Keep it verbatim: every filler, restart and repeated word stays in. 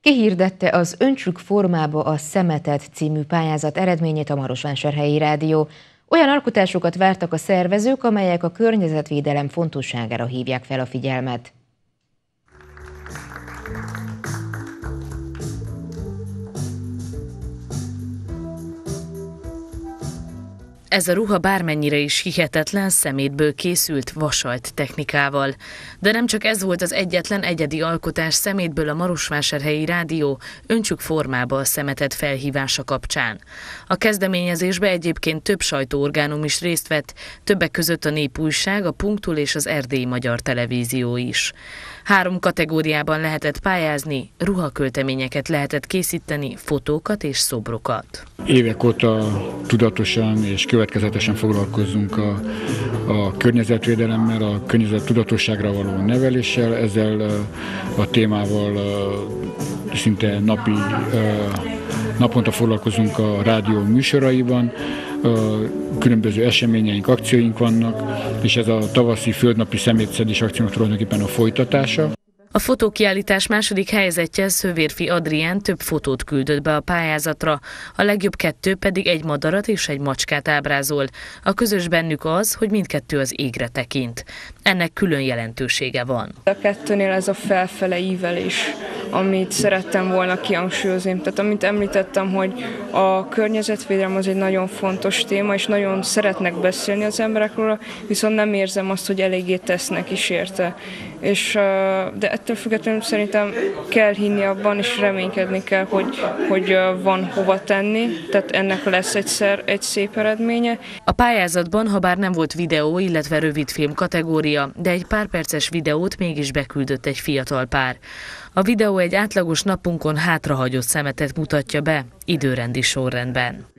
Kihirdette az Öntsük formába a szemetet című pályázat eredményét a Marosvásárhelyi Rádió. Olyan alkotásokat vártak a szervezők, amelyek a környezetvédelem fontosságára hívják fel a figyelmet. Ez a ruha bármennyire is hihetetlen, szemétből készült, vasalt technikával. De nem csak ez volt az egyetlen egyedi alkotás szemétből a Marosvásárhelyi Rádió Öntsük formába a szemetet felhívása kapcsán. A kezdeményezésbe egyébként több sajtóorgánum is részt vett, többek között a Népújság, a Punktul és az Erdélyi Magyar Televízió is. Három kategóriában lehetett pályázni, ruhakölteményeket lehetett készíteni, fotókat és szobrokat. Évek óta tudatosan és következetesen foglalkozunk a, a környezetvédelemmel, a környezet tudatosságra való neveléssel, ezzel a témával szinte napi, naponta foglalkozunk a rádió műsoraiban, különböző eseményeink, akcióink vannak, és ez a tavaszi földnapi szemétszedés akciónak tulajdonképpen a folytatása. A fotókiállítás második helyezettje Szővérfi Adrián több fotót küldött be a pályázatra, a legjobb kettő pedig egy madarat és egy macskát ábrázol. A közös bennük az, hogy mindkettő az égre tekint. Ennek külön jelentősége van. A kettőnél ez a felfele ívelés, amit szerettem volna kihangsúlyozni. Tehát amit említettem, hogy a környezetvédelem az egy nagyon fontos téma, és nagyon szeretnek beszélni az emberek róla, viszont nem érzem azt, hogy eléggé tesznek is érte. És, de ettől függetlenül szerintem kell hinni abban, és reménykedni kell, hogy, hogy van hova tenni, tehát ennek lesz egyszer egy szép eredménye. A pályázatban, ha bár nem volt videó, illetve rövidfilm kategória, de egy pár perces videót mégis beküldött egy fiatal pár. A videó egy átlagos napunkon hátrahagyott szemetet mutatja be, időrendi sorrendben.